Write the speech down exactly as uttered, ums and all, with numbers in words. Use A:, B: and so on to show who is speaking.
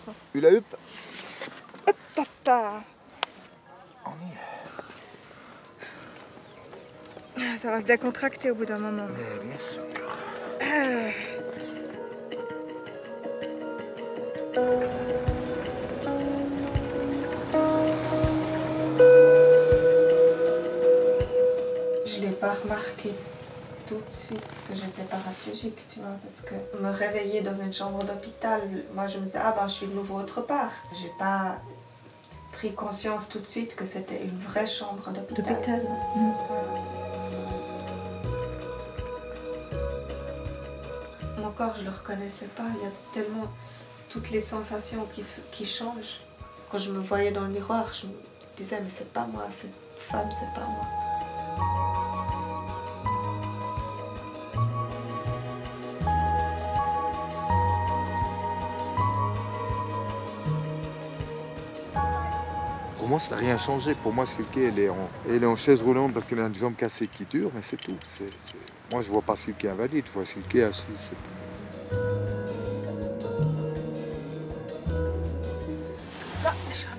A: Hula hoop.
B: Tata.
A: On y est.
B: Ça va se décontracter au bout d'un moment.
A: Mais bien sûr.
B: Euh. Je l'ai pas remarqué tout de suite que j'étais paraplégique, tu vois, parce que me réveiller dans une chambre d'hôpital, moi je me disais, ah ben je suis de nouveau autre part. J'ai pas pris conscience tout de suite que c'était une vraie chambre d'hôpital.
C: D'hôpital.
B: Mmh. Mon corps, je le reconnaissais pas, il y a tellement toutes les sensations qui, qui changent. Quand je me voyais dans le miroir, je me disais, mais c'est pas moi, cette femme, c'est pas moi.
A: Pour moi, ça n'a rien changé. Pour moi, Silke, elle est en, elle est en chaise roulante parce qu'elle a une jambe cassée qui dure, mais c'est tout. C'est, c'est... Moi, je vois pas Silke invalide, je vois Silke assise.
B: Ça,